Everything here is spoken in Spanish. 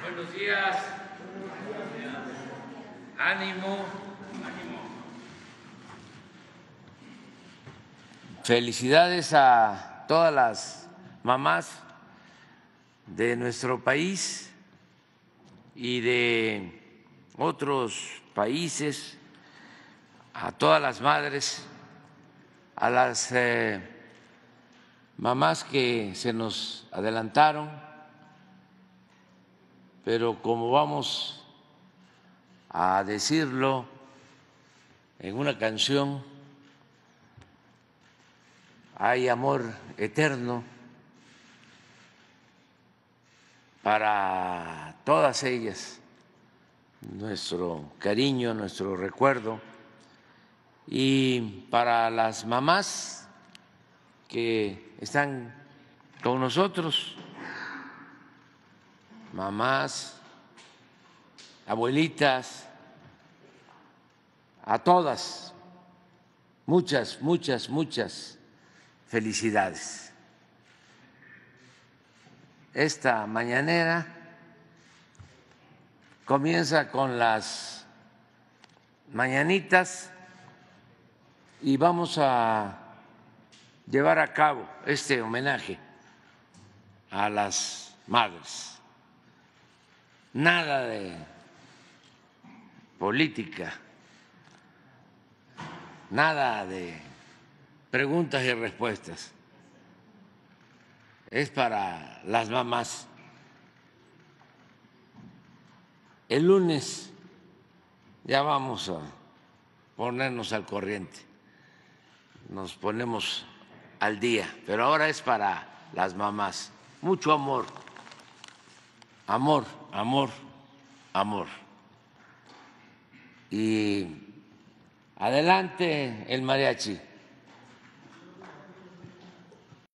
Buenos días. Ánimo. Felicidades a todas las mamás de nuestro país y de otros países, a todas las madres, a las mamás que se nos adelantaron, pero como vamos a decirlo en una canción, hay amor eterno para todas ellas, nuestro cariño, nuestro recuerdo, y para las mamás que están con nosotros, mamás, abuelitas, a todas, muchas, muchas, muchas felicidades. Esta mañanera comienza con las mañanitas y vamos a llevar a cabo este homenaje a las madres. Nada de política, nada de preguntas y respuestas. Es para las mamás. El lunes ya vamos a ponernos al corriente, nos ponemos al día, pero ahora es para las mamás. Mucho amor, amor, amor, amor. Y adelante el mariachi.